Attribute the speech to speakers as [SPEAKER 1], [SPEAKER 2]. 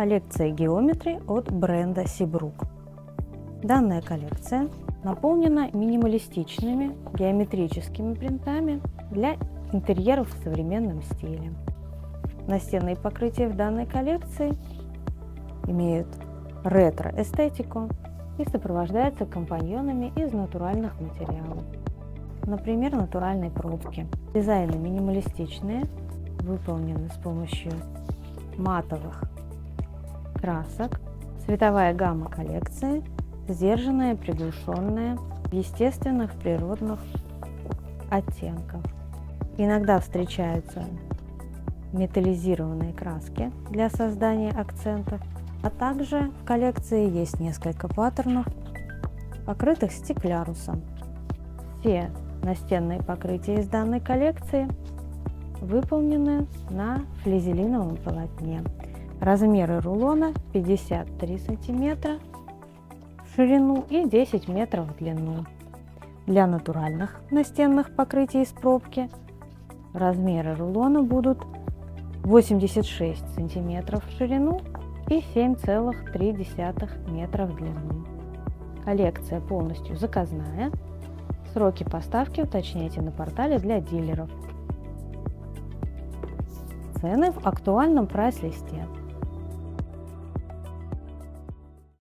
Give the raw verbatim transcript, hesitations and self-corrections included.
[SPEAKER 1] Коллекция Geometry от бренда Seabrook. Данная коллекция наполнена минималистичными геометрическими принтами для интерьеров в современном стиле. Настенные покрытия в данной коллекции имеют ретро-эстетику и сопровождаются компаньонами из натуральных материалов. Например, натуральной пробки. Дизайны минималистичные, выполнены с помощью матовых красок. Цветовая гамма коллекции сдержанная, приглушенная, естественных природных оттенков. Иногда встречаются металлизированные краски для создания акцентов, а также в коллекции есть несколько паттернов, покрытых стеклярусом. Все настенные покрытия из данной коллекции выполнены на флизелиновом полотне. Размеры рулона пятьдесят три сантиметра в ширину и десять метров в длину. Для натуральных настенных покрытий из пробки размеры рулона будут восемьдесят шесть сантиметров в ширину и семь целых три десятых метра в длину. Коллекция полностью заказная. Сроки поставки уточняйте на портале для дилеров. Цены в актуальном прайс-листе.